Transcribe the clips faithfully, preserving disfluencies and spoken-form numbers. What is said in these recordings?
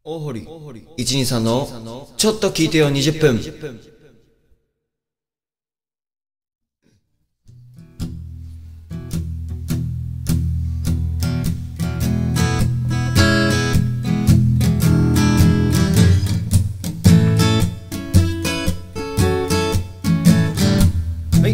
大堀いちにさんのちょっと聞いてよにじゅっぷん。はい、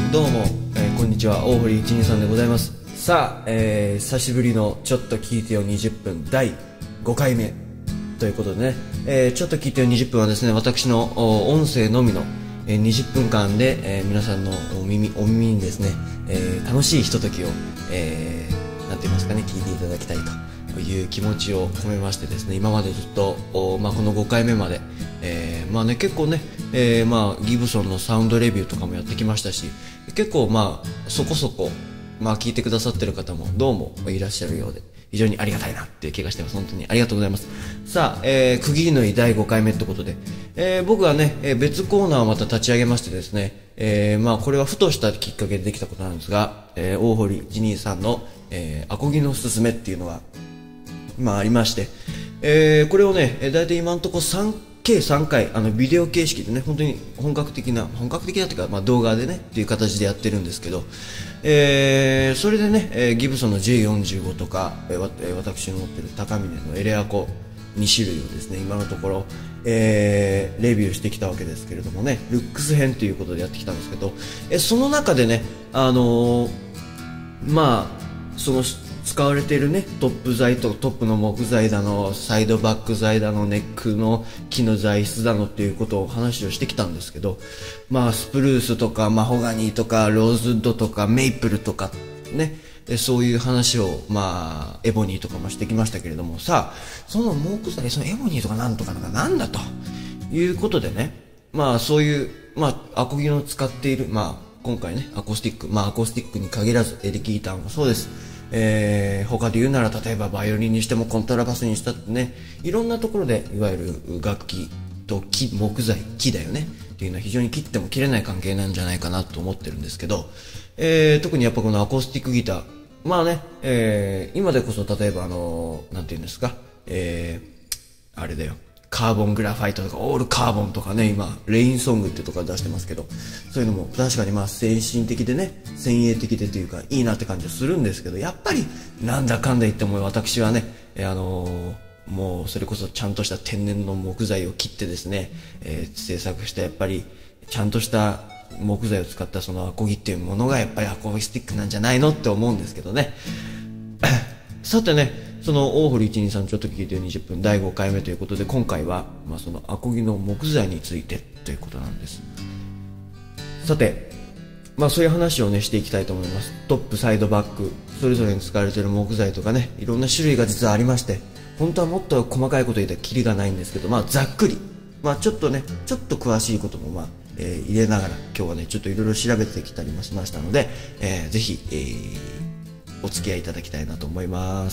どうも、えーこんにちは、大堀いちにさんでございます。さあ、えー久しぶりのちょっと聞いてよにじゅっぷんだいごかいめということでね、えーちょっと聞いてよにじゅっぷんはですね、私のお音声のみの、えーにじゅっぷんかんで、えー皆さんのお耳お耳にですね、えー楽しいひとときを、えーなんて言いますかね、聞いていただきたいという気持ちを込めましてですね、今までずっと、おまあ、このごかいめまで、えーまあね、結構ね、えーまあ、ギブソンのサウンドレビューとかもやってきましたし、結構まあそこそこ、まあ、聞いてくださってる方もどうもいらっしゃるようで、非常にありがたいなっていう気がしてます。本当にありがとうございます。さあ、えー、区切りのいいだいごかいめってことで、えー、僕はね、えー別コーナーをまた立ち上げましてですね、えー、まあこれはふとしたきっかけでできたことなんですが、えー、大堀いちにさんの、えー、アコギのすすめっていうのがまあありまして、えー、これをね、えー、大体今のところさん計さんかい、あのビデオ形式でね、本当に本格的な本格的なっていうか、まあ、動画でねっていう形でやってるんですけど、えー、それでね、えー、ギブソンの ジェイよんじゅうご とか、えーわえー私の持ってる高峰のエレアコにしゅるいをですね、今のところ、えー、レビューしてきたわけですけれどもね、ルックス編ということでやってきたんですけど、えーその中でね、あのーまあその使われているね、トップ材とトップの木材だの、サイドバック材だの、ネックの木の材質だのっていうことを話をしてきたんですけど、まあスプルースとかマホガニーとかローズウッドとかメイプルとかね、でそういう話をまあエボニーとかもしてきましたけれども、さあその木材、そのエボニーとかなんとかなんかなんだということでね、まあそういうまあアコギの使っている、まあ今回ねアコースティック、まあアコースティックに限らずエレキギターもそうです。えー、他で言うなら例えばバイオリンにしてもコントラバスにしたってね、いろんなところでいわゆる楽器と木、木材、木だよねっていうのは非常に切っても切れない関係なんじゃないかなと思ってるんですけど、えー、特にやっぱこのアコースティックギター、まあね、えー、今でこそ例えばあのー、なんて言うんですか、えー、あれだよ、カーボングラファイトとかオールカーボンとかね、今レインソングってとか出してますけど、そういうのも確かにまあ先進的でね、先鋭的でというかいいなって感じはするんですけど、やっぱりなんだかんだ言っても私はね、えーあのーもうそれこそちゃんとした天然の木材を切ってですね、えー制作したやっぱりちゃんとした木材を使ったそのアコギっていうものがやっぱりアコースティックなんじゃないのって思うんですけどね。さてね、その大堀いちにさんちょっと聞いてよにじゅっぷんだいごかいめということで、今回は、まあ、そのアコギの木材についてということなんです。さて、まあそういう話をねしていきたいと思います。トップ、サイドバックそれぞれに使われている木材とかね、いろんな種類が実はありまして、本当はもっと細かいこと言ったらキリがないんですけど、まあざっくり、まあちょっとねちょっと詳しいこともまあ、えー入れながら今日はねちょっといろいろ調べてきたりもしましたので、えーぜひ、えーお付き合いいただきたいなと思います。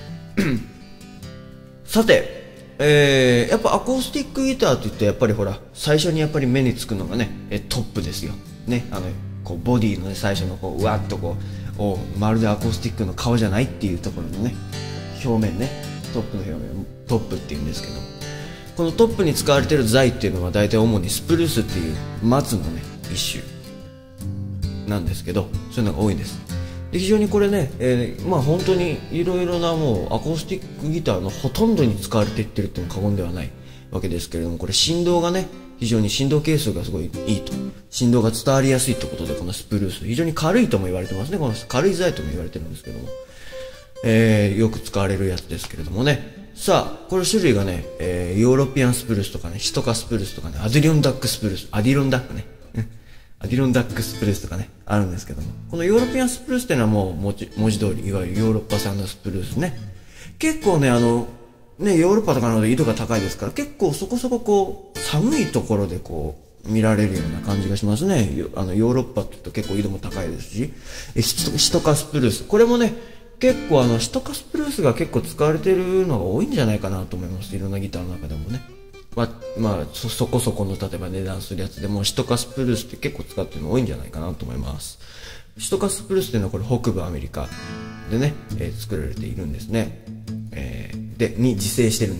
さて、えー、やっぱアコースティックギターって言ってやっぱりほら最初にやっぱり目につくのがね、えトップですよね。あのこうボディの、ね、最初のこううわっとこうおまるでアコースティックの顔じゃないっていうところのね表面ね、トップの表面トップっていうんですけど、このトップに使われている材っていうのは大体主にスプルースっていう松のね一種なんですけど、そういうのが多いんです。で非常にこれね、えー、まあ本当にいろいろなもうアコースティックギターのほとんどに使われていってるっても過言ではないわけですけれども、これ振動がね非常に振動係数がすごいいいと、振動が伝わりやすいってことで、このスプルース非常に軽いとも言われてますね。この軽い材とも言われてるんですけども、えー、よく使われるやつですけれどもね。さあこれ種類がね、えー、ヨーロピアンスプルースとかね、シトカスプルースとかね、アディロンダックスプルース、アディロンダックねアディロンダックスプルースとかねあるんですけども、このヨーロピアンスプルースっていうのはもう文字文字通りいわゆるヨーロッパ産のスプルースね。結構ねあのねヨーロッパとかなので緯度が高いですから、結構そこそここう寒いところでこう見られるような感じがしますね。あのヨーロッパって言うと結構緯度も高いですし、えシトシトカスプルース、これもね結構あのシトカスプルースが結構使われてるのが多いんじゃないかなと思います。いろんなギターの中でもね。まあ、まあ、そ、そこそこの例えば値段するやつでもシトカスプルースって結構使ってるの多いんじゃないかなと思います。シトカスプルースっていうのはこれ北部アメリカでね、えー作られているんですね。えーで、に自生してるんで。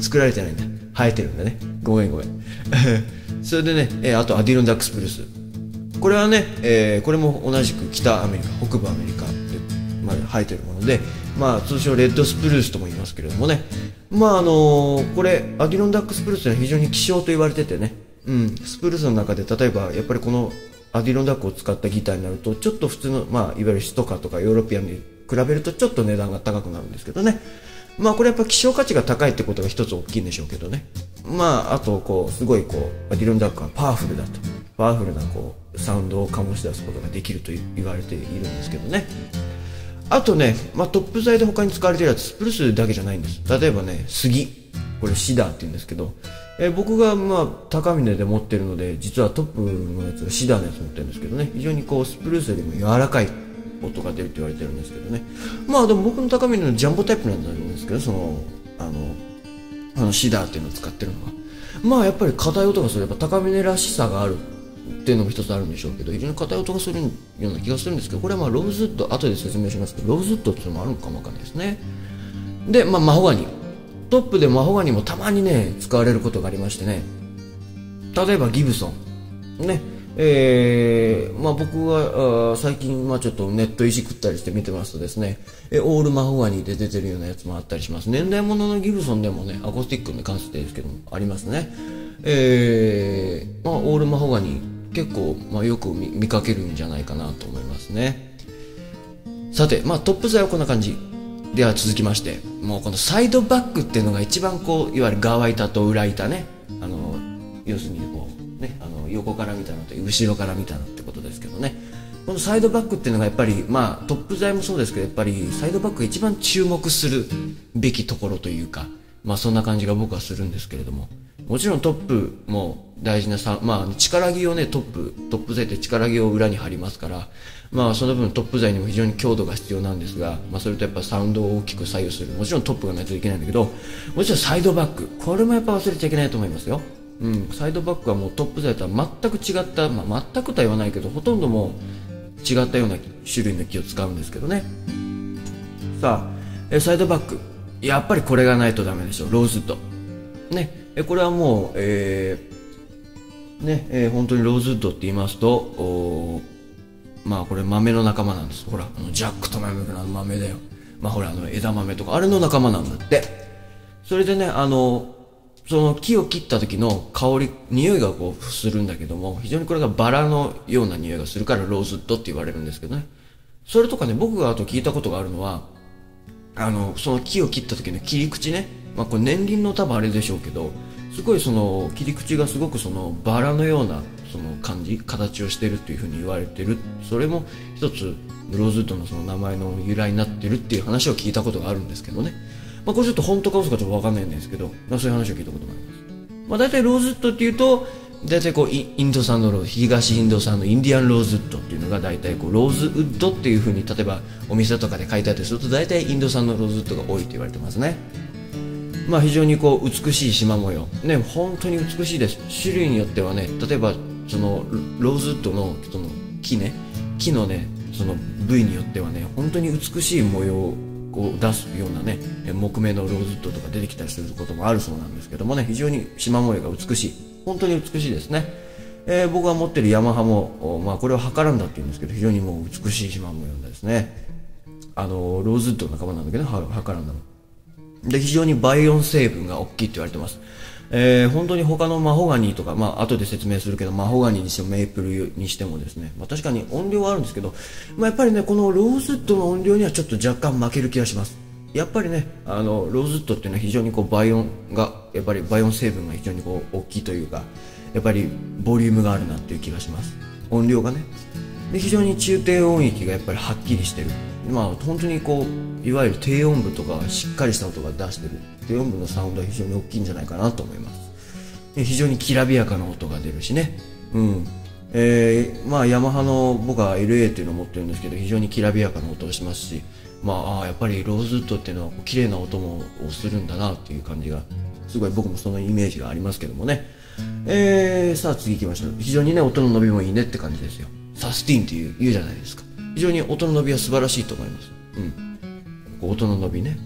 作られてないんだ。生えてるんだね。ごめんごめん。それでね、えー、あとアディロンダックスプルース。これはね、えー、これも同じく北アメリカ、北部アメリカで、まあ、生えてるもので、まあ通称レッドスプルースとも言いますけれどもね。まああのー、これ、アディロンダックスプルースは非常に希少と言われててね。うん、スプルースの中で例えば、やっぱりこのアディロンダックを使ったギターになると、ちょっと普通の、まあいわゆるストカとかヨーロピアンに比べるとちょっと値段が高くなるんですけどね。まあこれやっぱ希少価値が高いってことが一つ大きいんでしょうけどね。まああとこうすごいこうアディロンダックはパワフルだと、パワフルなこうサウンドを醸し出すことができると言われているんですけどね。あとね、まあ、トップ材で他に使われているやつ、スプルースだけじゃないんです。例えばね、杉、これシダーって言うんですけど、えー、僕がまあ高峰で持ってるので、実はトップのやつがシダーのやつ持ってるんですけどね、非常にこうスプルースよりも柔らかい音が出るって言われてるんですけどね。まあでも僕の高峰のジャンボタイプなんだと思うんですけど、そのあのあのシダーっていうのを使ってるのは、まあやっぱり硬い音がする、やっぱ高峰らしさがあるっていうのも一つあるんでしょうけど、非常に硬い音がするような気がするんですけど、これはまあローズウッド、後で説明しますけど、ローズウッドっていうのもあるのかもわかんないですね。で、まあマホガニ、トップでマホガニもたまにね使われることがありましてね、例えばギブソンね、えー、まあ僕は最近まあちょっとネットいじくったりして見てますとですね、えオールマホガニで出てるようなやつもあったりします。年代物のギブソンでもね、アコースティックに関してですけどもありますね。えー、まあオールマホガニ結構、まあ、よく 見, 見かけるんじゃないかなと思いますね。さて、まあ、トップ材はこんな感じでは続きまして、もうこのサイドバックっていうのが一番こういわゆる側板と裏板ね、あの要するにこう、ね、あの横から見たのと後ろから見たのってことですけどね、このサイドバックっていうのがやっぱり、まあ、トップ材もそうですけど、やっぱりサイドバックが一番注目するべきところというか、まあ、そんな感じが僕はするんですけれども、もちろんトップも大事なさ、まあ、力木をね、トップ、トップ材って力木を裏に貼りますから、まあ、その分トップ材にも非常に強度が必要なんですが、まあ、それとやっぱサウンドを大きく左右する。もちろんトップがないといけないんだけど、もちろんサイドバック。これもやっぱ忘れちゃいけないと思いますよ。うん、サイドバックはもうトップ材とは全く違った、まあ、全くとは言わないけど、ほとんどもう違ったような種類の木を使うんですけどね。さあ、えサイドバック。やっぱりこれがないとダメでしょ。ローズウッド。ね。えこれはもう、えー、ね、えー、本当にローズウッドって言いますと、おまあこれ豆の仲間なんです。ほら、あのジャックとマイムクの豆だよ。まあほら、あの枝豆とか、あれの仲間なんだって。それでね、あの、その木を切った時の香り、匂いがこうするんだけども、非常にこれがバラのような匂いがするからローズウッドって言われるんですけどね。それとかね、僕があと聞いたことがあるのは、あの、その木を切った時の切り口ね、まあこれ年輪の多分あれでしょうけど、すごいその切り口がすごくそのバラのようなその感じ、形をしてるっていうふうに言われてる。それも一つローズウッドのその名前の由来になってるっていう話を聞いたことがあるんですけどね。まあこれちょっと本当か嘘かちょっとわかんないんですけど、まあそういう話を聞いたことがあります。まあ大体ローズウッドっていうと、大体こうインド産のローズ、東インド産のインディアンローズウッドっていうのが大体こうローズウッドっていうふうに例えばお店とかで書いてあったりすると大体インド産のローズウッドが多いと言われてますね。まあ非常にこう美しい縞模様ね、本当に美しいです。種類によってはね、例えばそのローズウッドのその木ね、木のねその部位によってはね、本当に美しい模様を出すようなね木目のローズウッドとか出てきたりすることもあるそうなんですけどもね、非常に縞模様が美しい、本当に美しいですね。えー、僕が持ってるヤマハも、まあこれはハカランダって言うんですけど、非常にもう美しい縞模様ですね。あのローズウッドの仲間なんだけど、ハカランダので非常に倍音成分が大きいって言われてます。えー、本当に他のマホガニーとか、まあ後で説明するけど、マホガニーにしてもメープルにしてもですね、まあ確かに音量はあるんですけど、まあやっぱりね、このローズウッドの音量にはちょっと若干負ける気がします。やっぱりね、あの、ローズウッドっていうのは非常にこう倍音が、やっぱり倍音成分が非常にこう大きいというか、やっぱりボリュームがあるなっていう気がします。音量がね。で、非常に中低音域がやっぱりはっきりしてる。まあ本当にこういわゆる低音部とかしっかりした音が出してる低音部のサウンドは非常に大きいんじゃないかなと思います。で非常にきらびやかな音が出るしね、うんえー、まあヤマハの僕は エルエー っていうのを持ってるんですけど、非常にきらびやかな音をしますし、まあやっぱりローズウッドっていうのは綺麗な音もするんだなっていう感じがすごい、僕もそのイメージがありますけどもね。えー、さあ次行きましょう。非常にね音の伸びもいいねって感じですよ。サスティーンっていう言うじゃないですか。非常に音の伸びは素晴らしいと思います。うん。音の伸びね。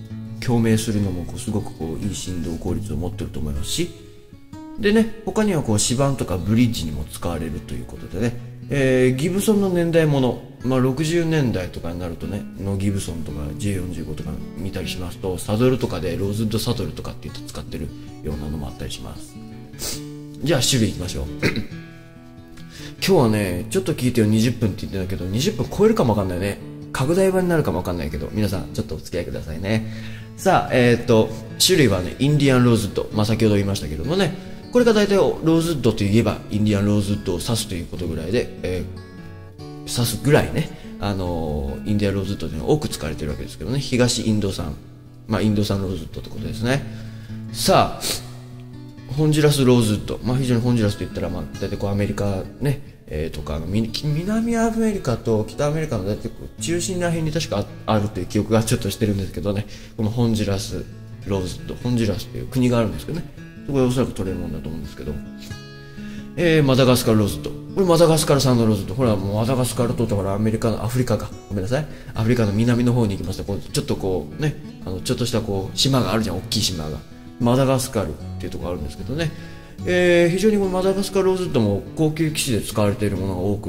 共鳴するのもこうすごくこういい振動効率を持ってると思いますし、でね、他にはこう指板とかブリッジにも使われるということでね、えー、ギブソンの年代もの、まあ、ろくじゅうねんだいとかになるとねのギブソンとか ジェイよんじゅうご とか見たりしますと、サドルとかでローズウッドサドルとかって言って使ってるようなのもあったりします。じゃあ種類いきましょう今日はねちょっと聞いてよにじゅっぷんって言ってたけどにじゅっぷん超えるかもわかんないね。拡大版になるかもわかんないけど、皆さんちょっとお付き合いくださいね。さあ、えー、っと種類はねインディアンローズウッド、まあ、先ほど言いましたけどもね、これが大体ローズウッドといえばインディアンローズウッドを指すということぐらいで、えー、指すぐらいね、あのー、インディアンローズウッドというのは多く使われているわけですけどね、東インド産、まあ、インド産ローズウッドってことですね。さあホンジュラスローズウッド、まあ、非常にホンジュラスといったら、まあ、大体こうアメリカね、えー、とか南アメリカと北アメリカの大体中心ら辺に確かあるという記憶がちょっとしてるんですけどね、このホンジュラスローズウッド、ホンジュラスという国があるんですけどね、そこでおそらく取れるものだと思うんですけど、えー、マダガスカルローズウッド、これマダガスカル産のローズウッド、ほらもうマダガスカルとってほらアメリカのアフリカかごめんなさいアフリカの南の方に行きますとこうちょっとこうね、あのちょっとしたこう島があるじゃん、大きい島がマダガスカルっていうところがあるんですけどね、えー、非常にこのマダガスカルローズウッドも高級機種で使われているものが多くって、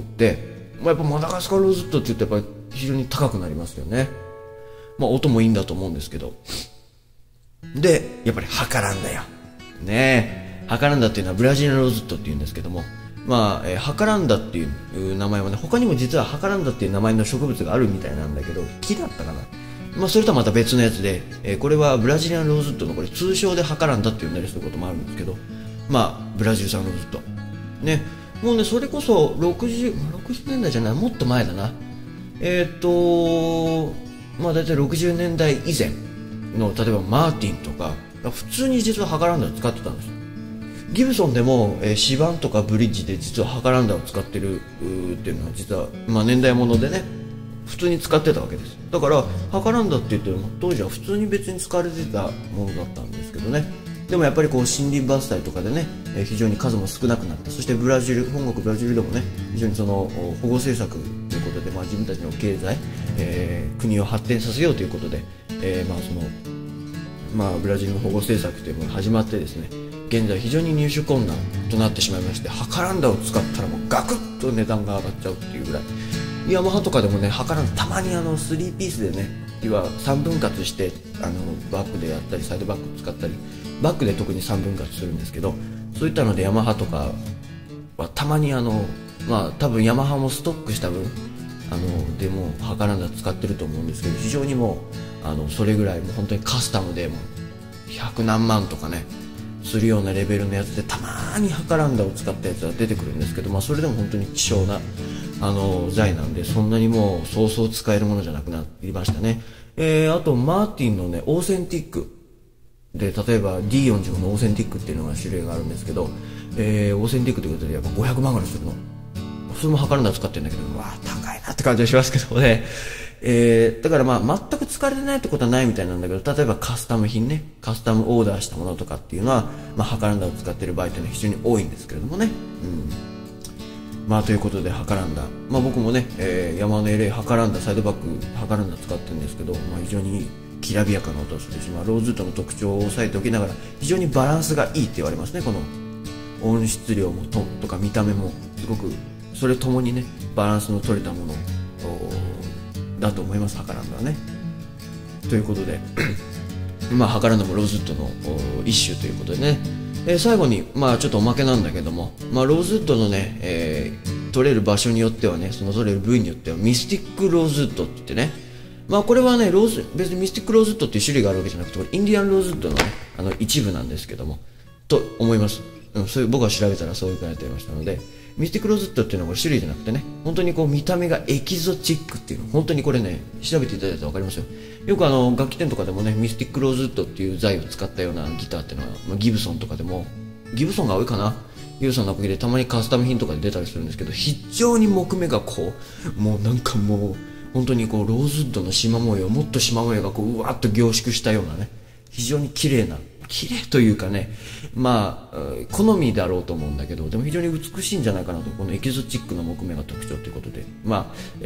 まあ、やっぱマダガスカルローズウッドって言うとやっぱり非常に高くなりますよね。まあ音もいいんだと思うんですけど、でやっぱりハカランダよねえ、ハカランダっていうのはブラジリアンローズウッドっていうんですけども、まあ、えー、ハカランダっていう名前はね、他にも実はハカランダっていう名前の植物があるみたいなんだけど、木だったかな、まあ、それとはまた別のやつで、えー、これはブラジリアンローズウッドのこれ通称でハカランダって呼んだりすることもあるんですけど、まあブラジル産ローズウッドね、もうねそれこそろくじゅう、ろくじゅうねんだいじゃない、もっと前だな、えっ、ー、とまあ大体ろくじゅうねんだい以前の例えばマーティンとか普通に実はハカランダを使ってたんですよ。ギブソンでも、えー、指板とかブリッジで実はハカランダを使ってるっていうのは実は、まあ、年代物でね普通に使ってたわけです。だからハカランダって言っても当時は普通に別に使われてたものだったんですけどね、でもやっぱりこう森林伐採とかでね、えー、非常に数も少なくなって、そしてブラジル本国ブラジルでもね非常にその保護政策ということで、まあ、自分たちの経済、えー、国を発展させようということで、えー、まあそのまあブラジルの保護政策というものが始まってですね、現在非常に入手困難となってしまいまして、ハカランダを使ったらもうガクッと値段が上がっちゃうっていうぐらい、ヤマハとかでもねハカランダたまにあのスリーピースでね、要はさんぶん割してあのバックでやったりサイドバック使ったり、バックで特にさんぶん割するんですけど、そういったのでヤマハとかはたまにあのまあ多分ヤマハもストックした分あのでもハカランダ使ってると思うんですけど、非常にもうあのそれぐらいもう本当にカスタムでもひゃくなんまんとかねするようなレベルのやつでたまーにハカランダを使ったやつが出てくるんですけど、まあ、それでも本当に希少なあの材なんで、そんなにもうそうそう使えるものじゃなくなりましたね。えー、あとマーティンのねオーセンティックで、例えば ディーよんじゅうご のオーセンティックっていうのが種類があるんですけど、えー、オーセンティックということでやっぱごひゃくまんぐらいするの、それもハカランダ使ってるんだけど、うわー高いなって感じがしますけどね。えー、だからまあ全く使われてないってことはないみたいなんだけど、例えばカスタム品ね、カスタムオーダーしたものとかっていうのは、まあ、ハカランダを使っている場合っていうのは非常に多いんですけれどもね。うん。まあということでハカランダ、まあ僕もね、えー、山の エルエー ハカランダサイドバックハカランダ使ってるんですけど、まあ非常にきらびやかな音をするし、まあローズウッドの特徴を抑えておきながら非常にバランスがいいって言われますね。この音質量もととか見た目もすごくそれともにねバランスの取れたものだと思います、ハカランダはね。ということでまあハカランダもローズウッドの一種ということでね、えー、最後にまあちょっとおまけなんだけども、まあローズウッドのね、えー、取れる場所によってはね、その取れる部位によってはミスティックローズウッドって言ってね、まあこれはねローズ別にミスティックローズウッドっていう種類があるわけじゃなくて、これインディアンローズウッドのねあの一部なんですけどもと思います。うん、そういう僕が調べたらそういう感じでやってましたので、ミスティックローズウッドっていうのはこれ種類じゃなくてね、本当にこう見た目がエキゾチックっていうの、本当にこれね調べていただいたら分かりますよ。よくあの楽器店とかでもねミスティックローズウッドっていう材を使ったようなギターっていうのは、まあ、ギブソンとかでもギブソンが多いかな、ギブソンのおかげでたまにカスタム品とかで出たりするんですけど、非常に木目がこうもうなんかもう本当にこうローズウッドの縞模様、もっと縞模様がこううわっと凝縮したようなね、非常に綺麗な綺麗というかね、まあ好みだろうと思うんだけど、でも非常に美しいんじゃないかなと、このエキゾチックな木目が特徴ということで、まあ、えー、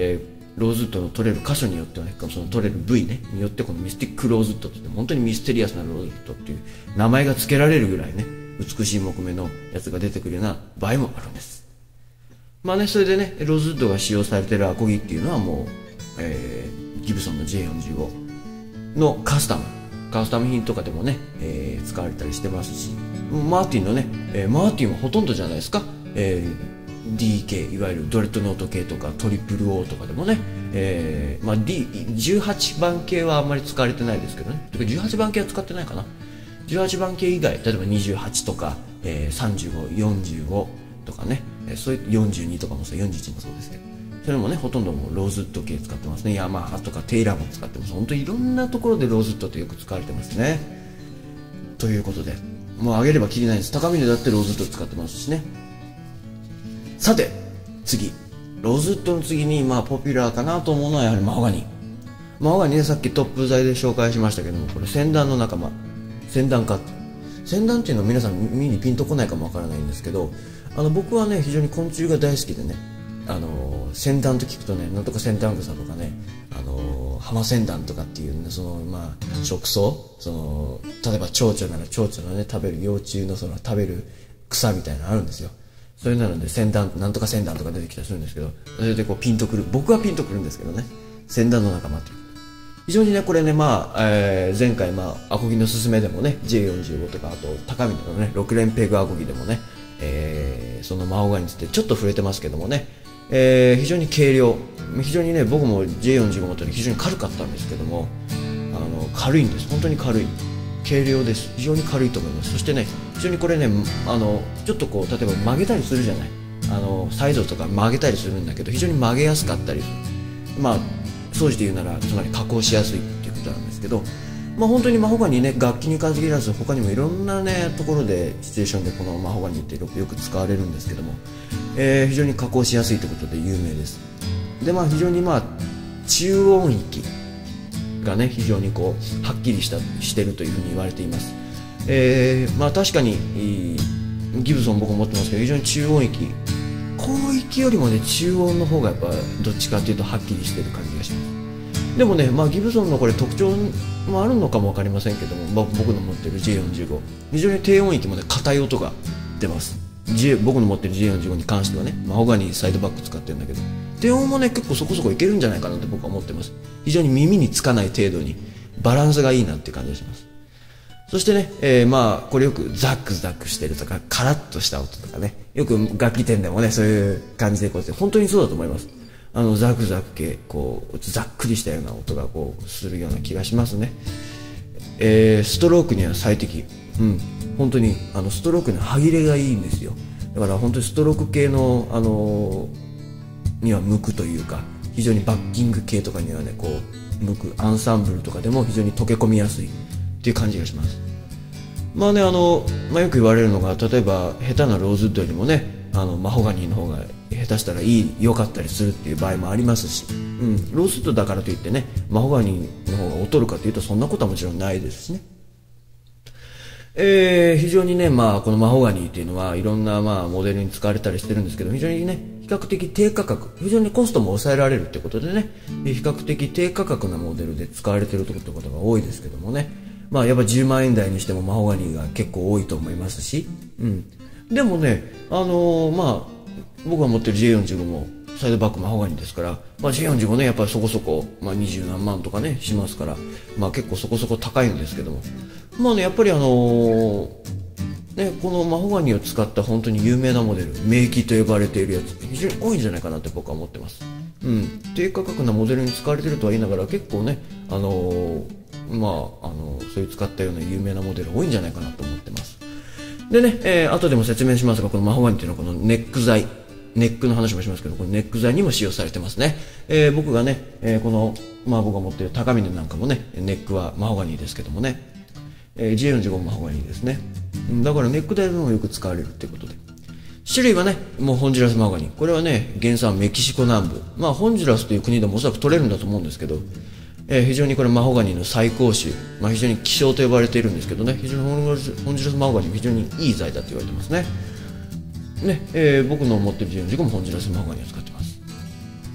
ローズウッドの取れる箇所によってはね、その取れる部位ねによってこのミスティックローズウッドって本当にミステリアスなローズウッドっていう名前が付けられるぐらいね美しい木目のやつが出てくるような場合もあるんです。まあね、それでねローズウッドが使用されているアコギっていうのはもう、えー、ギブソンの ジェイよんじゅうご のカスタムカスタム品とかでもね、えー、使われたりしてますし、マーティンのね、えー、マーティンはほとんどじゃないですか、えー、ディー 系いわゆるドレッドノート系とかトリプル オー とかでもね、えーまあ、D、じゅうはちばん系はあんまり使われてないですけどね、じゅうはちばん系は使ってないかな。じゅうはちばん系以外、例えばにじゅうはちとか、えー、さんじゅうご、よんじゅうごとかね、えー、そういうよんじゅうにとかもそう、よんじゅういちもそうですけど、それもねほとんどもうローズウッド系使ってますね。ヤマハとかテイラーも使ってます。本当にいろんなところでローズウッドってよく使われてますね。ということでもうあげればきりないです。高峰だってローズウッド使ってますしね。さて次、ローズウッドの次にまあポピュラーかなと思うのはやはりマホガニ。マホガニね、さっきトップ材で紹介しましたけども、これセンダンの仲間、センダン科。センダンっていうのは皆さん耳にピンとこないかもわからないんですけど、あの僕はね非常に昆虫が大好きでね、あのセンダンと聞くとね、なんとかセンダングサとかね、あのハマセンダンとかっていう、ね、そのまあ食草、その例えば蝶々なら蝶々のね食べる幼虫のその食べる草みたいなのあるんですよ。それなのでセンダンなんとかセンダンとか出てきたりするんですけど、それでこうピンとくる、僕はピンとくるんですけどね、センダンの仲間っていう。非常にねこれね、まあ、えー、前回まあアコギのすすめでもね ジェイよんじゅうご とか、あと高峰のねろく連ペグアコギでもね、えー、そのマホガニについてちょっと触れてますけどもね、えー、非常に軽量、非常にね僕も ジェイよんじゅうご 持った時非常に軽かったんですけども、あの軽いんです。本当に軽い、軽量です。非常に軽いと思います。そしてね非常にこれね、あのちょっとこう例えば曲げたりするじゃない、あのサイドとか曲げたりするんだけど、非常に曲げやすかったりする。まあ当時で言うならつまり加工しやすいっていうことなんですけど、まあ本当にマホガニね、楽器に限らず他にもいろんなねところでシチュエーションでこのマホガニってよく使われるんですけども、えー、非常に加工しやすいということで有名です。でまあ非常にまあ中音域がね非常にこうはっきりしたしてるというふうに言われています。えー、まあ確かにギブソン僕も持ってますけど、非常に中音域、広域よりもね中音の方がやっぱどっちかというとはっきりしてる感じがします。でもね、まあ、ギブソンのこれ特徴もあるのかも分かりませんけども、まあ、僕の持ってる ジェイよんじゅうご 非常に低音域もね硬い音が出ます。G、僕の持ってる ジェイよんじゅうご に関してはね、マホガニサイドバック使ってるんだけど、低音もね結構そこそこいけるんじゃないかなって僕は思ってます。非常に耳につかない程度にバランスがいいなっていう感じがします。そしてね、えー、まあこれよくザックザックしてるとかカラッとした音とかね、よく楽器店でもねそういう感じでこうやって本当にそうだと思います。あのザクザク系こうざっくりしたような音がこうするような気がしますね。えー、ストロークには最適。うん、本当にあのストロークの歯切れがいいんですよ。だから本当にストローク系のあのー、には向くというか、非常にバッキング系とかにはねこう向く、アンサンブルとかでも非常に溶け込みやすいっていう感じがします。まあね、あの、まあ、よく言われるのが、例えば下手なローズウッドよりもね、あのマホガニの方が下手したらいい良かったりするっていう場合もありますし、うん、ローズウッドだからといってねマホガニの方が劣るかというとそんなことはもちろんないですしね。えー、非常にね、まあ、このマホガニっていうのはいろんな、まあ、モデルに使われたりしてるんですけど、非常にね比較的低価格、非常にコストも抑えられるってことでね、比較的低価格なモデルで使われてるってことが多いですけどもね、まあやっぱじゅうまんえん台にしてもマホガニが結構多いと思いますし、うん、でもね、あのー、まあ僕が持ってる ジェイよんじゅうご もサイドバックマホガニですから、まあ、ジェイよんじゅうご ねやっぱりそこそこ、まあ、にじゅうなんまんとかねしますから、まあ結構そこそこ高いんですけども、まあねやっぱりあのー、ねこのマホガニを使った本当に有名なモデル、名機と呼ばれているやつ非常に多いんじゃないかなって僕は思ってます。うん、低価格なモデルに使われてるとは言いながら結構ねあのー、まああのー、そういう使ったような有名なモデル多いんじゃないかなと思ってます。でね、えー、後でも説明しますが、このマホガニっていうのはこのネック材、ネックの話もしますけど、このネック材にも使用されてますね。えー、僕がね、えー、この、まあ僕が持っている高峰なんかもね、ネックはマホガニですけどもね、えー、ジェイよんじゅうご もマホガニですね。だからネック材でもよく使われるっていうことで。種類はね、もうホンジュラスマホガニ。これはね、原産メキシコ南部。まあホンジュラスという国でもおそらく取れるんだと思うんですけど、えー、非常にこれマホガニの最高種、まあ、非常に希少と呼ばれているんですけどね、非常にホンジュラスマホガニも非常にいい材だと言われてますね。ね、えー、僕の持ってる ジェイよんじゅうご もホンジュラスマホガニを使ってます。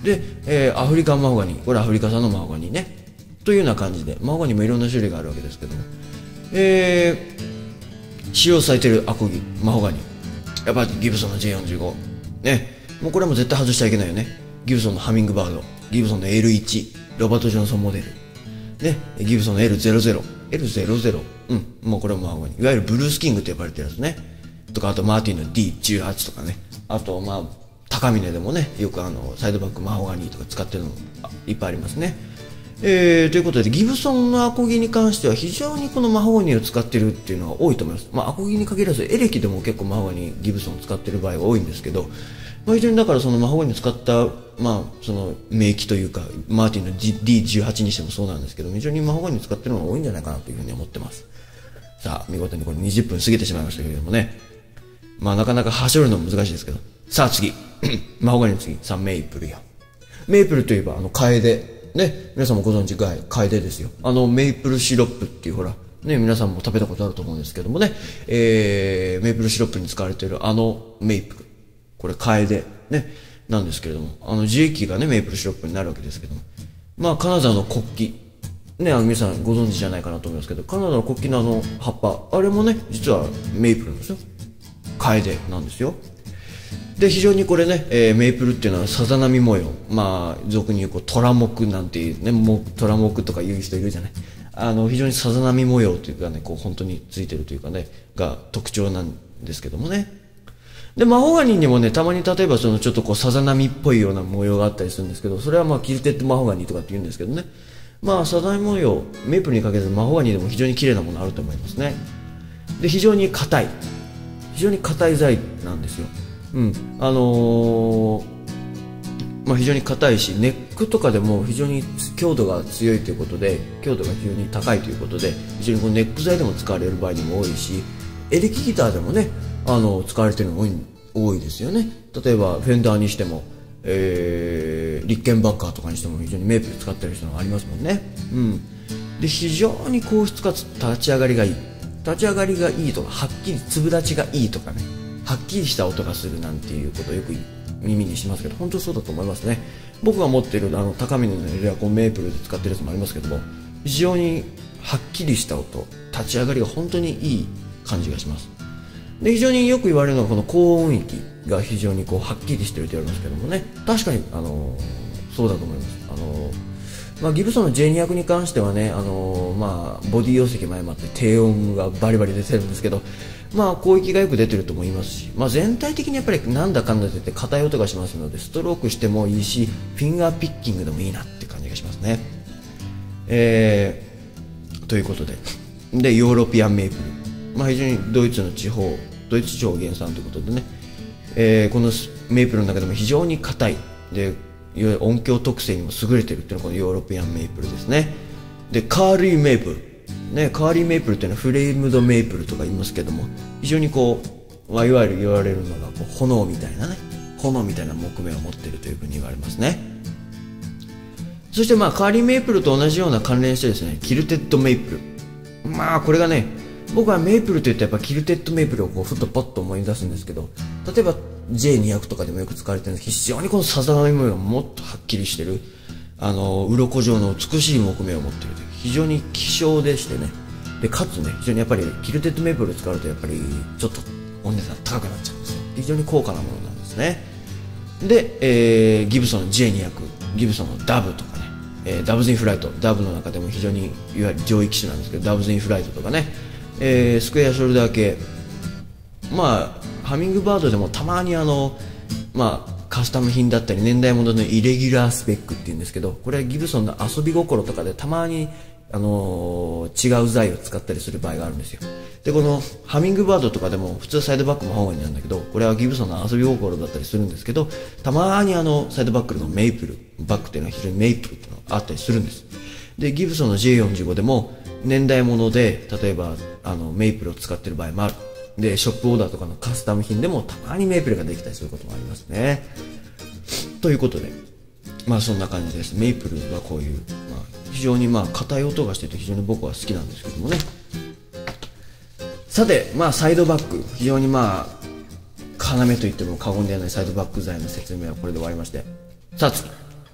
で、えー、アフリカンマホガニー、これアフリカ産のマホガニーね。というような感じで、マホガニーもいろんな種類があるわけですけども、えー、使用されているアコギ、マホガニー。やっぱりギブソンの ジェイよんじゅうご。ね。もうこれも絶対外しちゃいけないよね。ギブソンのハミングバード、ギブソンの エルワン、ロバート・ジョンソンモデル。ね。ギブソンの エルゼロゼロ。エルゼロゼロ。うん。もうこれもマホガニー。いわゆるブルースキングと呼ばれてるやつね。とか、あとマーティンの ディーじゅうはち とかね。あと、まあ、高峰でもね、よくあの、サイドバックマホガニーとか使ってるのもいっぱいありますね。えー、ということで、ギブソンのアコギに関しては非常にこのマホガニーを使ってるっていうのが多いと思います。まあ、アコギに限らず、エレキでも結構マホガニー、ギブソンを使ってる場合が多いんですけど、まあ、非常にだからそのマホガニーを使った、まあ、その名機というか、マーティンの ディーじゅうはち にしてもそうなんですけど、非常にマホガニーを使ってるのが多いんじゃないかなというふうに思ってます。さあ、見事にこれにじゅっぷん過ぎてしまいましたけれどもね。まあ、なかなか走るのも難しいですけど。さあ、次。マホガニーの次。さあ、メイプルや。メイプルといえば、あの、カエデ。ね、皆さんもご存知、カエデですよ。あの、メイプルシロップっていうほら、ね、皆さんも食べたことあると思うんですけどもね、えー、メイプルシロップに使われているあのメイプル。これ、カエデ。ね、なんですけれども、あの、樹液がね、メイプルシロップになるわけですけども。まあ、カナダの国旗。ね、あの、皆さんご存知じゃないかなと思いますけど、カナダの国旗のあの、葉っぱ。あれもね、実はメイプルなんですよ。カエデなんですよ。で、非常にこれね、えー、メイプルっていうのはさざ波模様。まあ、俗に言う、こう、虎木なんていうね、もう、虎木とか言う人いるじゃない。あの、非常にさざ波模様というかね、こう、本当についてるというかね、が特徴なんですけどもね。で、マホガニーにもね、たまに例えばその、ちょっとこう、さざ波っぽいような模様があったりするんですけど、それはまあ、キルテッドマホガニーとかって言うんですけどね。まあ、さざ波模様、メイプルにかけずマホガニーでも非常に綺麗なものあると思いますね。で、非常に硬い。非常に硬い材なんですよ。うん、あのー、まあ、非常に硬いし、ネックとかでも非常に強度が強いということで、強度が非常に高いということで、非常にこのネック材でも使われる場合にも多いし、エレキギターでもね、あの、使われているのも多いですよね。例えば、フェンダーにしても、えー、リッケンバッカーとかにしても非常にメープル使ってる人がありますもんね。うん。で、非常に硬質かつ立ち上がりがいい。立ち上がりがいいとか、はっきり粒立ちがいいとかね。はっきりした音がするなんていうことをよく耳にしますけど、本当にそうだと思いますね。僕が持っているあの高峰のエアコンメープルで使ってるやつもありますけども、非常にはっきりした音、立ち上がりが本当にいい感じがします。で、非常によく言われるのはこの高音域が非常にこうはっきりしてると言われますけどもね、確かにあのー、そうだと思います。あのーまあ、ギブソンの ジェイにひゃく に関してはね、あのー、まあ、ボディ容積も相まって低音がバリバリ出てるんですけど、まあ、広域がよく出てると思いますし、まあ、全体的にやっぱりなんだかんだ出て硬い音がしますので、ストロークしてもいいし、フィンガーピッキングでもいいなって感じがしますね。えー、ということで、で、ヨーロピアンメープル。まあ、非常にドイツの地方、ドイツ地方原産ということでね、えー、このメープルの中でも非常に硬い。で、いわゆる音響特性にも優れているっていうのがこのヨーロピアンメープルですね。で、カーリーメープル。ね、カーリーメープルっていうのはフレームドメープルとか言いますけども、非常にこう、いわゆる言われるのがこう炎みたいなね、炎みたいな木目を持っているというふうに言われますね。そしてまあ、カーリーメープルと同じような関連してですね、キルテッドメープル。まあ、これがね、僕はメープルといってやっぱキルテッドメープルをこうふっとパッと思い出すんですけど、例えば ジェイにひゃく とかでもよく使われてるんですけど、非常にこのさざ波模様がもっとはっきりしてる、あの、鱗状の美しい木目を持っているという、非常に希少でしてね、で、かつね、非常にやっぱりキルテッドメープルを使うとやっぱりちょっとお値段高くなっちゃうんですよ。非常に高価なものなんですね。で、えー、ギブソンの ジェイにひゃく、ギブソンのダブとかね、えー、ダブズインフライト、ダブの中でも非常にいわゆる上位機種なんですけど、ダブズインフライトとかね、えー、スクエアショルダー系、まあ、ハミングバードでもたまにあの、まあ、カスタム品だったり年代物のイレギュラースペックっていうんですけど、これはギブソンの遊び心とかでたまに、あのー、違う材を使ったりする場合があるんですよ。で、このハミングバードとかでも普通サイドバックも本になんだけど、これはギブソンの遊び心だったりするんですけど、たまにあの、サイドバックのメイプル、バックっていうのは非常にメイプルっていうのがあったりするんです。で、ギブソンの ジェイよんじゅうご でも年代物で、例えばあの、メイプルを使ってる場合もある。で、ショップオーダーとかのカスタム品でもたまにメイプルができたりすることもありますね。ということで、まあそんな感じです。メイプルはこういう、まあ、非常にまあ硬い音がしてて非常に僕は好きなんですけどもね。さて、まあサイドバック、非常にまあ、要と言っても過言ではないサイドバック材の説明はこれで終わりまして。さあ次、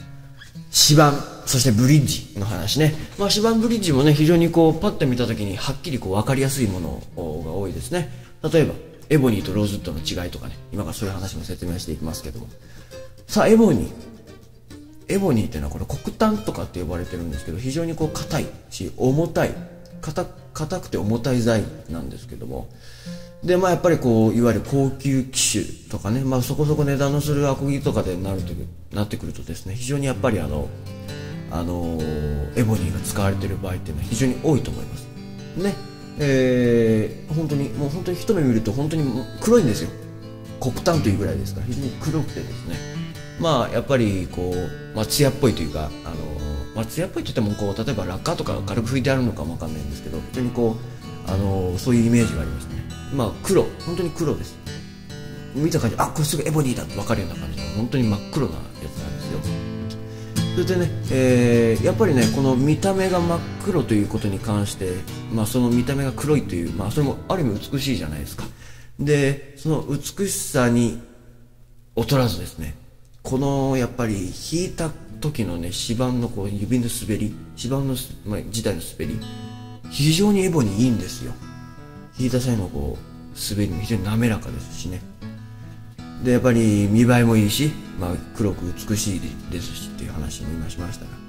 指板、そしてブリッジの話ね。まあ指板ブリッジもね、非常にこうパッと見た時にはっきりこう分かりやすいものが多いですね。例えばエボニーとローズウッドの違いとかね、今からそういう話も説明していきますけども、さあエボニーエボニーっていうのはこれ黒炭とかって呼ばれてるんですけど、非常にこう硬いし重たい硬くて重たい材なんですけども、でまあやっぱりこういわゆる高級機種とかね、まあそこそこ値段のするアコギとかでなるとなってくるとですね、非常にやっぱりあのあのー、エボニーが使われている場合っていうのは非常に多いと思いますね。えー、本当にもう本当に一目見ると本当に黒いんですよ。黒炭というぐらいですから非常に黒くてですね、まあやっぱりこう、まあ、艶っぽいというか、あのーまあ、艶っぽいといってもこう例えばラッカーとか軽く拭いてあるのかもわかんないんですけど、非常にこう、あのー、そういうイメージがありますね。まあ黒、本当に黒です。見た感じ、あ、これすぐエボニーだと分かるような感じの本当に真っ黒なやつなんですよ。それでね、えー、やっぱりねこの見た目が真っ黒ということに関して、まあ、その見た目が黒いという、まあ、それもある意味美しいじゃないですか。でその美しさに劣らずですね、このやっぱり弾いた時のね指板のこう指の滑り、指板の、まあ、自体の滑り非常にエボニーいいんですよ。弾いた際のこう滑りも非常に滑らかですしね。でやっぱり見栄えもいいし、まあ、黒く美しいですしっていう話も今しましたが、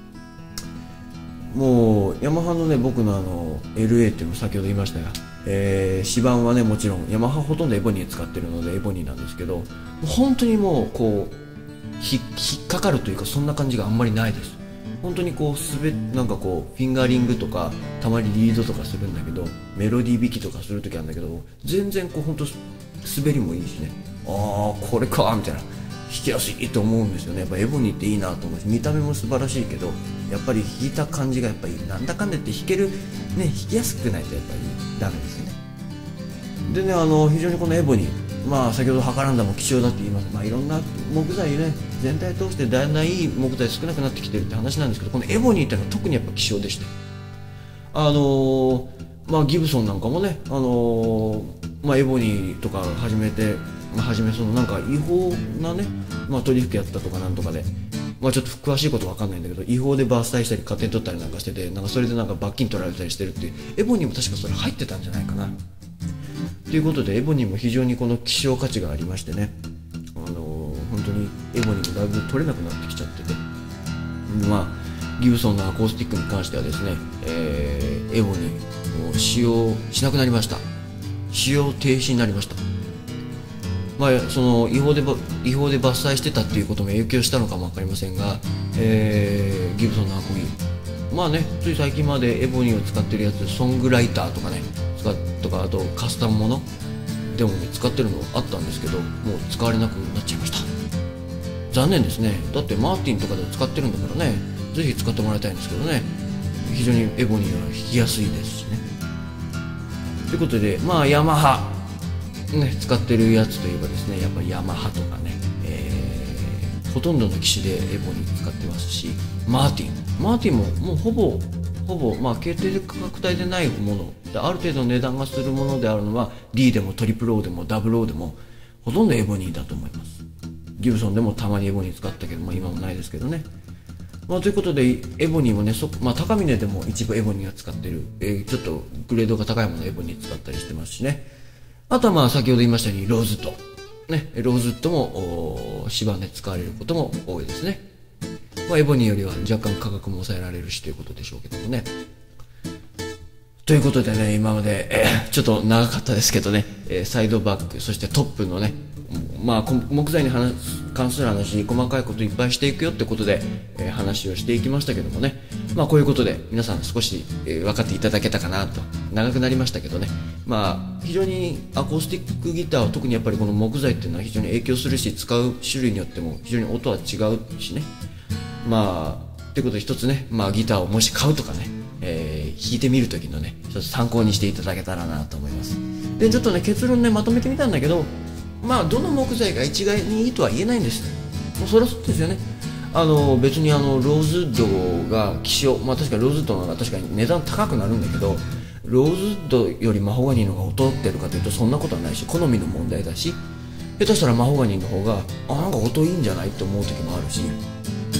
もうヤマハのね僕のあの エルエー っていうのも先ほど言いましたが、えー、指板はねもちろんヤマハほとんどエボニー使ってるのでエボニーなんですけど、本当にもうこう引っかかるというかそんな感じがあんまりないです。本当にこう滑なんかこうフィンガリングとかたまにリードとかするんだけど、メロディー弾きとかする時あるんだけど、全然こう本当滑りもいいしね、ああこれかみたいな、弾きやすいと思うんですよね。やっぱエボニーっていいなと思うし、見た目も素晴らしいけどやっぱり弾いた感じがやっぱりなんだかんだ言って弾けるね、弾きやすくないとやっぱりダメですよね。でね、あの非常にこのエボニー、まあ先ほどハカランダも希少だって言います。まあいろんな木材ね全体通してだんだんいい木材少なくなってきてるって話なんですけど、このエボニーっていうのは特にやっぱ希少でして、あのー、まあギブソンなんかもね、あのー、まあエボニーとか始めて、まあ、初めそのなんか違法なね、まあ取引やったとかなんとかで、まあちょっと詳しいことわかんないんだけど、違法で伐採したり勝手に取ったりなんかしてて、なんかそれでなんか罰金取られたりしてるっていう、エボニーも確かそれ入ってたんじゃないかな。ということでエボニーも非常にこの希少価値がありましてね、あのー、本当にエボニーもだいぶ取れなくなってきちゃってて、まあギブソンのアコースティックに関してはですね、えー、エボニーを使用しなくなりました。使用停止になりました。まあ、その違法で違法で伐採してたっていうことも影響したのかも分かりませんが、えー、ギブソンのアコギ、まあね、つい最近までエボニーを使ってるやつ、ソングライターとかねとか、あとカスタムものでもね使ってるのあったんですけど、もう使われなくなっちゃいました。残念ですね。だってマーティンとかで使ってるんだからね、ぜひ使ってもらいたいんですけどね。非常にエボニーは弾きやすいですしね。ということで、まあヤマハね、使ってるやつといえばですね、やっぱりヤマハとかね、えー、ほとんどの機種でエボニー使ってますし、マーティンマーティンももうほぼほぼまあ決定価格帯でないもので、ある程度の値段がするものであるのは D でもトリプル O でもダブル O でもほとんどエボニーだと思います。ギブソンでもたまにエボニー使ったけど、まあ、今もないですけどね。まあ、ということでエボニーもね、そ、まあ、高峰でも一部エボニーが使ってる、えー、ちょっとグレードが高いものエボニー使ったりしてますしね。あとはまあ先ほど言いましたようにローズウッド、ね、ローズウッドも指板で使われることも多いですね。まあ、エボニーよりは若干価格も抑えられるしということでしょうけどもね。ということでね、今まで、えー、ちょっと長かったですけどね、えー、サイドバック、そしてトップのね、まあ木材に話関する話、細かいこといっぱいしていくよってことで、えー、話をしていきましたけどもね、まあこういうことで皆さん少し、えー、分かっていただけたかなと。長くなりましたけどね、まあ非常にアコースティックギターは特にやっぱりこの木材っていうのは非常に影響するし、使う種類によっても非常に音は違うしね。まあということで一つね、まあギターをもし買うとかね、えー、弾いてみるときのね、ちょっと参考にしていただけたらなと思います。でちょっとね結論ねまとめてみたんだけど、まあどの木材が一概にいいとは言えないんです。もうそりゃそうですよね。あの別にあのローズウッドが希少、まあ確かにローズウッドの方が確かに値段高くなるんだけど、ローズウッドよりマホガニーの方が劣ってるかというとそんなことはないし、好みの問題だし、下手したらマホガニーの方があなんか音いいんじゃないって思う時もあるし、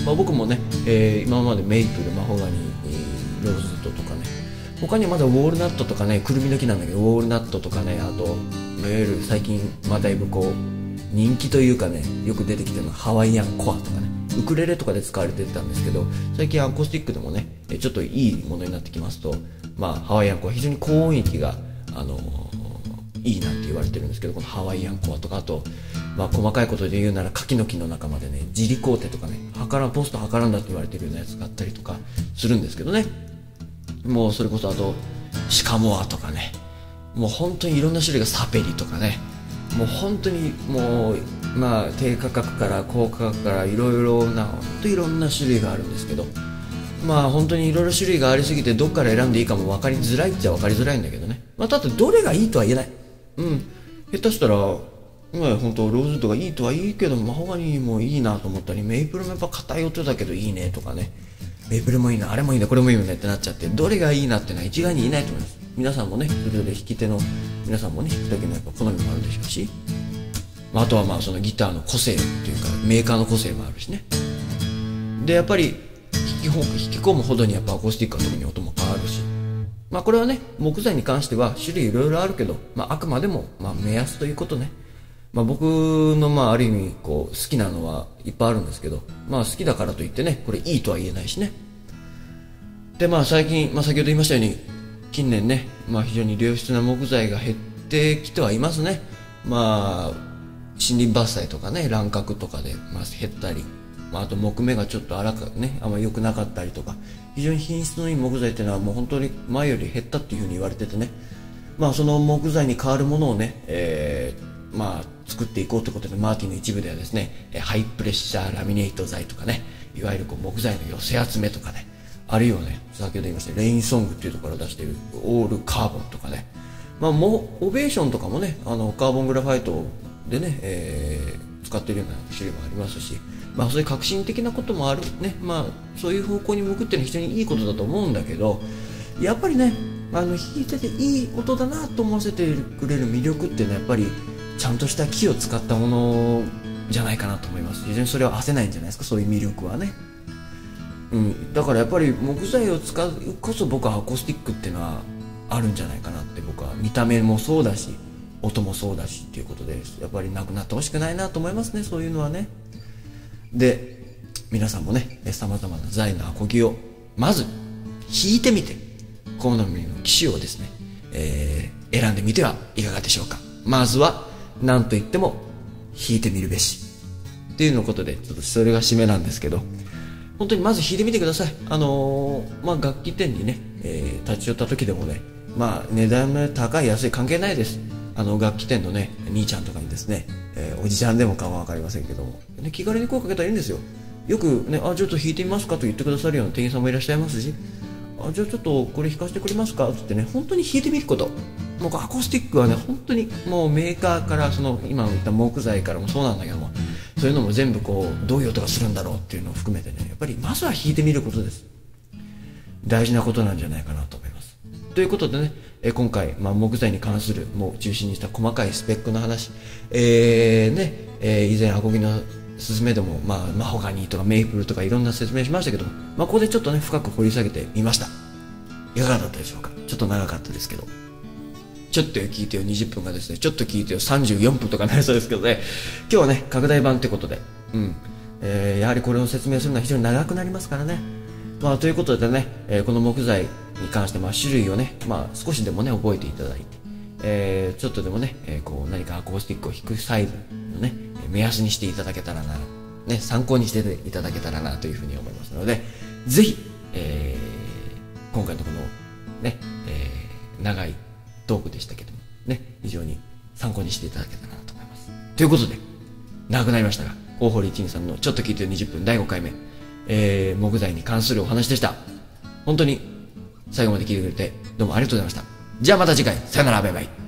まあ、僕もね、えー、今までメイプル、マホガニー、ローズウッドとかね、他にはまだウォールナットとかね、くるみの木なんだけど、ウォールナットとかね、あと、いわゆる最近、まあだいぶこう、人気というかね、よく出てきてるのはハワイアンコアとかね、ウクレレとかで使われてたんですけど、最近アコースティックでもね、ちょっといいものになってきますと、まあハワイアンコア、非常に高音域が、あのー、いいなって言われてるんですけど、このハワイアンコアとか、あと、まあ細かいことで言うなら柿の木の仲間でね、ジリコーテとかね、はからん、ポストはからんだって言われてるようなやつがあったりとかするんですけどね。もうそれこそあと、シカモアとかね、もう本当にいろんな種類がサペリとかね、もう本当にもう、まあ低価格から高価格からいろいろな、本当にいろんな種類があるんですけど、まあ本当にいろいろ種類がありすぎてどっから選んでいいかも分かりづらいっちゃ分かりづらいんだけどね。まあただどれがいいとは言えない。うん。下手したら、まあ本当ローズウッドがいいとはいいけど、マホガニーもいいなと思ったり、メイプルもやっぱ硬い音だけどいいねとかね。メイプルもいいな、あれもいいな、これもいいねってなっちゃって、どれがいいなっていうのは一概に言えないと思います。皆さんもね、それぞれ弾き手の皆さんもね、弾く時のやっぱ好みもあるでしょうし、あとはまあそのギターの個性っていうか、メーカーの個性もあるしね。で、やっぱり弾き、弾き込むほどにやっぱアコースティックは特に音も変わるし、まあこれはね、木材に関しては種類いろいろあるけど、まああくまでもまあ目安ということね。まあ僕のまあある意味こう好きなのはいっぱいあるんですけど、まあ好きだからといってね、これいいとは言えないしね。でまあ最近、まあ先ほど言いましたように、近年ね、まあ非常に良質な木材が減ってきてはいますね。まあ森林伐採とかね、乱獲とかでまあ減ったり、まああと木目がちょっと荒かね、あんまり良くなかったりとか、非常に品質のいい木材っていうのはもう本当に前より減ったっていうふうに言われててね、まあその木材に代わるものをね、えー、まあ作っていこうということで、マーティンの一部ではですね、ハイプレッシャーラミネート材とかね、いわゆるこう木材の寄せ集めとかね、あるいはね、先ほど言いましたレインソングっていうところから出しているオールカーボンとかね、まあもうオベーションとかもね、あのカーボングラファイトでね、えー、使っているような種類もありますし、まあそういう革新的なこともあるね、まあそういう方向に向くっていうのは非常にいいことだと思うんだけど、やっぱりね、あの弾いてていい音だなと思わせてくれる魅力っていうのはやっぱりちゃんとした木を使ったものじゃないかなと思います。非常にそれは焦せないんじゃないですか、そういう魅力はね。うん、だからやっぱり木材を使うこそ僕はアコースティックっていうのはあるんじゃないかなって、僕は見た目もそうだし音もそうだしっていうことで、やっぱりなくなってほしくないなと思いますね、そういうのはね。で皆さんもね、さまざまな材のアコギをまず弾いてみて、好みの機種をですね、えー、選んでみてはいかがでしょうか。まずは何と言っても弾いてみるべしっていうのことで、ちょっとそれが締めなんですけど、本当にまず弾いてみてください。あのー、まあ楽器店にね、えー、立ち寄った時でもね、まあ値段の高い安い関係ないです。あの楽器店のね兄ちゃんとかにですね、えー、おじちゃんでもかは分かりませんけども、ね、気軽に声かけたらいいんですよ。よくね、あちょっと弾いてみますかと言ってくださるような店員さんもいらっしゃいますし、あじゃあちょっとこれ弾かせてくれますかってってね、本当に弾いてみること。もうアコースティックはね、本当にもうメーカーからその今言った木材からもそうなんだけども、そういうのも全部こうどういう音がするんだろうっていうのを含めてね、やっぱりまずは弾いてみることです。大事なことなんじゃないかなと思います。ということでね、え今回、まあ、木材に関するもう中心にした細かいスペックの話、えーねえー、以前アコギのスズメでも、まあ、マホガニーとかメイプルとかいろんな説明しましたけども、まあ、ここでちょっとね深く掘り下げてみました。いかがだったでしょうか。ちょっと長かったですけど、ちょっと聞いてよにじゅっぷんがですね、ちょっと聞いてよさんじゅうよんぷんとかなりそうですけどね、今日はね拡大版ということで、うんえー、やはりこれを説明するのは非常に長くなりますからね。まあ、ということでね、えー、この木材に関して、まあ、種類をね、まあ、少しでもね覚えていただいて、えー、ちょっとでもね、えー、こう何かアコースティックを弾くサイズのね目安にしていただけたらな、ね、参考にしていただけたらなというふうに思いますので、ぜひ、えー、今回のこのね、えー、長いトークでしたけどもね、非常に参考にしていただけたらなと思います。ということで長くなりましたが、大堀一二さんのちょっと聞いてよにじゅっぷんだいごかいめ、えー、木材に関するお話でした。本当に最後まで聞いてくれてどうもありがとうございました。じゃあまた次回、さよなら、バイバイ。